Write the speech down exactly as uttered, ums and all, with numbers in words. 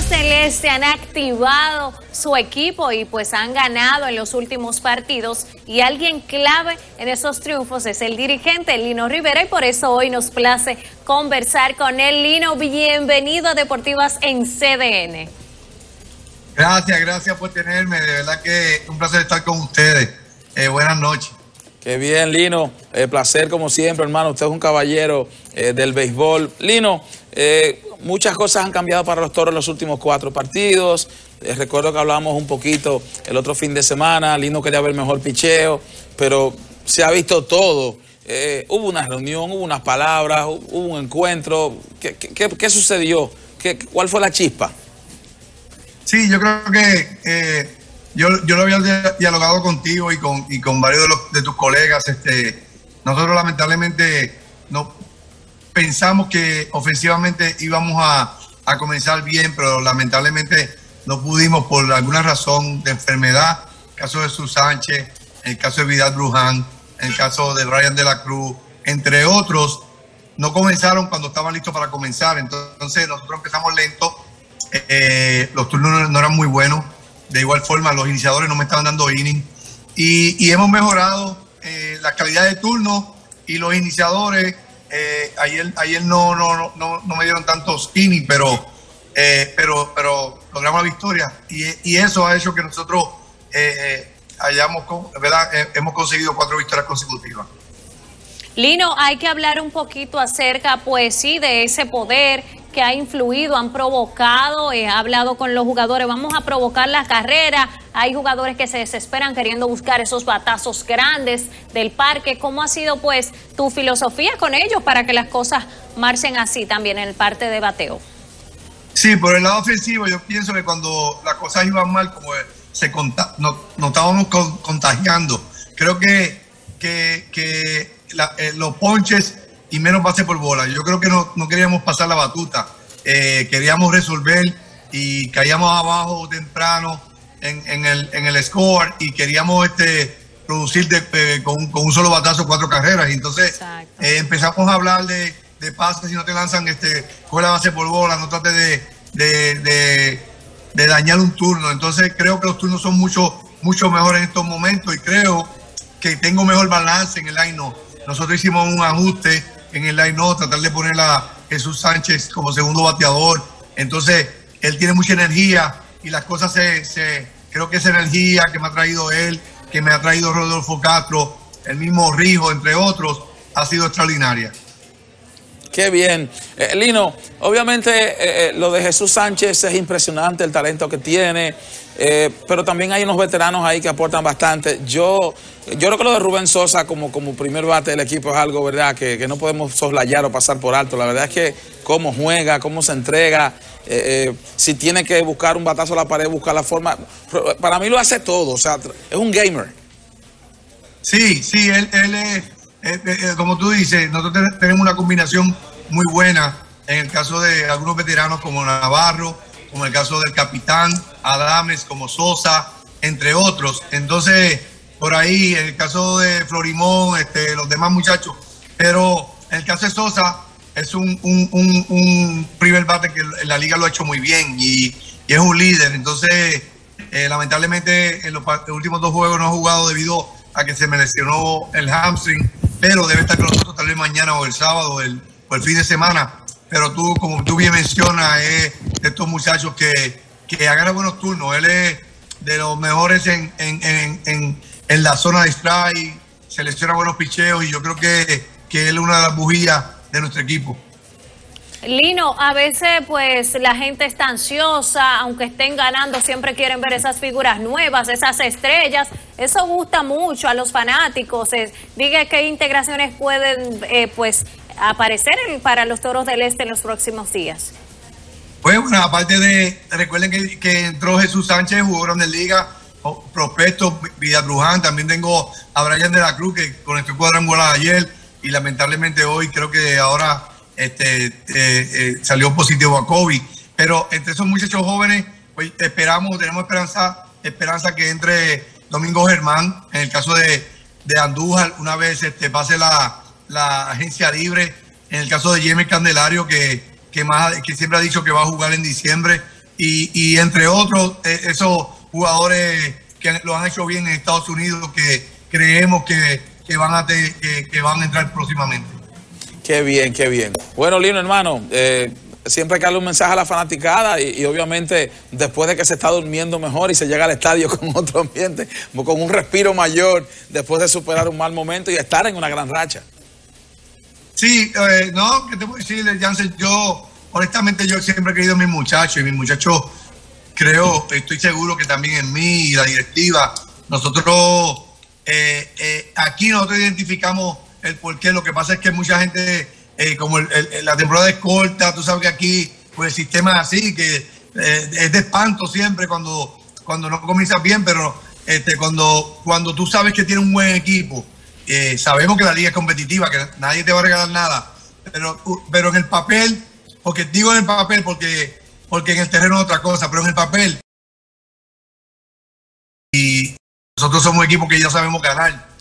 Toros del Este han activado su equipo y pues han ganado en los últimos partidos, y alguien clave en esos triunfos es el dirigente Lino Rivera, y por eso hoy nos place conversar con él. Lino, bienvenido a Deportivas en C D N. Gracias, gracias por tenerme, de verdad que es un placer estar con ustedes. Eh, buenas noches. Qué bien, Lino. Eh, placer como siempre, hermano. Usted es un caballero eh, del béisbol. Lino, eh, muchas cosas han cambiado para los Toros en los últimos cuatro partidos. Eh, recuerdo que hablábamos un poquito el otro fin de semana. Lino quería ver mejor picheo, pero se ha visto todo. Eh, hubo una reunión, hubo unas palabras, hubo un encuentro. ¿Qué, qué, qué sucedió? ¿Qué, ¿Cuál fue la chispa? Sí, yo creo que eh, yo, yo lo había dialogado contigo y con, y con varios de, los, de tus colegas. Este, nosotros lamentablemente no pensamos que ofensivamente íbamos a, a comenzar bien, pero lamentablemente no pudimos por alguna razón de enfermedad. El caso de Jesús Sánchez, el caso de Vidal Bruján, el caso de Ryan de la Cruz, entre otros, no comenzaron cuando estaban listos para comenzar. Entonces nosotros empezamos lento. Eh, los turnos no eran muy buenos. De igual forma, los iniciadores no me estaban dando inning. Y, y hemos mejorado eh, la calidad de turno y los iniciadores. Eh, ayer ayer no, no, no, no me dieron tantos innings, pero, eh, pero, pero logramos la victoria. Y, y eso ha hecho que nosotros eh, hayamos, ¿verdad? Eh, hemos conseguido cuatro victorias consecutivas. Lino, hay que hablar un poquito acerca, pues sí, de ese poder que ha influido, han provocado, eh, ha hablado con los jugadores, vamos a provocar la carrera. Hay jugadores que se desesperan queriendo buscar esos batazos grandes del parque. ¿Cómo ha sido pues tu filosofía con ellos para que las cosas marchen así también en el parte de bateo? Sí, por el lado ofensivo yo pienso que cuando las cosas iban mal, como se conta nos, nos estábamos con, contagiando. Creo que, que, que la, eh, los ponches y menos pase por bola. Yo creo que no, no queríamos pasar la batuta, eh, queríamos resolver y caíamos abajo temprano en, en, el, en el score y queríamos este, producir de, eh, con, con un solo batazo cuatro carreras. Y entonces eh, empezamos a hablar de, de pases. Si no te lanzan, este, coge la base por bola, no trates de, de, de, de dañar un turno. Entonces creo que los turnos son mucho, mucho mejores en estos momentos y creo que tengo mejor balance en el line-up. Nosotros hicimos un ajuste en el line-up, tratar de poner a Jesús Sánchez como segundo bateador. Entonces, él tiene mucha energía y las cosas se, se... Creo que esa energía que me ha traído él, que me ha traído Rodolfo Castro, el mismo Rijo, entre otros, ha sido extraordinaria. Qué bien. Eh, Lino, obviamente eh, lo de Jesús Sánchez es impresionante, el talento que tiene, eh, pero también hay unos veteranos ahí que aportan bastante. Yo yo creo que lo de Rubén Sosa como, como primer bate del equipo es algo, ¿verdad?, que, que no podemos soslayar o pasar por alto. La verdad es que cómo juega, cómo se entrega, eh, eh, si tiene que buscar un batazo a la pared, buscar la forma. Para mí lo hace todo, o sea, es un gamer. Sí, sí, él, él es... Eh, eh, como tú dices, nosotros tenemos una combinación muy buena en el caso de algunos veteranos como Navarro, como el caso del capitán Adames, como Sosa, entre otros. Entonces, por ahí, en el caso de Florimón, este, los demás muchachos. Pero en el caso de Sosa, es un, un, un, un primer bate que en la liga lo ha hecho muy bien y, y es un líder. Entonces, eh, lamentablemente, en los, los últimos dos juegos no ha jugado debido a que se me lesionó el hamstring, pero debe estar con nosotros tal vez mañana o el sábado el, o el fin de semana. Pero tú, como tú bien mencionas, es de estos muchachos que, que agarran buenos turnos. Él es de los mejores en, en, en, en, en la zona de strike, selecciona buenos picheos y yo creo que, que él es una de las bujías de nuestro equipo. Lino, a veces pues la gente está ansiosa, aunque estén ganando, siempre quieren ver esas figuras nuevas, esas estrellas. Eso gusta mucho a los fanáticos. Eh, diga qué integraciones pueden eh, pues aparecer en, para los Toros del Este en los próximos días. Pues bueno, aparte de, recuerden que, que entró Jesús Sánchez, jugó Grandes Ligas, prospecto, Vidal Bruján, también tengo a Ryan de la Cruz, que conectó cuadrangular ayer, y lamentablemente hoy creo que ahora este, eh, eh, salió positivo a COVID. Pero entre esos muchachos jóvenes, pues esperamos, tenemos esperanza, esperanza que entre Domingo Germán, en el caso de, de Andújar, una vez este, pase la, la agencia libre, en el caso de Jaime Candelario, que, que, más, que siempre ha dicho que va a jugar en diciembre, y, y entre otros, eh, esos jugadores que lo han hecho bien en Estados Unidos, que creemos que, que, van, a te, que, que van a entrar próximamente. Qué bien, qué bien. Bueno, Lino, hermano, eh, siempre hay que darle un mensaje a la fanaticada y, y obviamente después de que se está durmiendo mejor y se llega al estadio con otro ambiente, con un respiro mayor, después de superar un mal momento y estar en una gran racha. Sí, eh, no, ¿qué te puedo decir, Jansen? Yo, honestamente, yo siempre he querido a mis muchachos y mis muchachos, creo, estoy seguro que también en mí y la directiva, nosotros eh, eh, aquí nosotros identificamos el porqué. Lo que pasa es que mucha gente, eh, como el, el, la temporada es corta, tú sabes que aquí pues el sistema es así, que eh, es de espanto siempre cuando, cuando no comienzas bien, pero este, cuando, cuando tú sabes que tienes un buen equipo, eh, sabemos que la liga es competitiva, que nadie te va a regalar nada, pero, pero en el papel, porque digo en el papel porque, porque en el terreno es otra cosa, pero en el papel, y nosotros somos un equipo que ya sabemos ganar.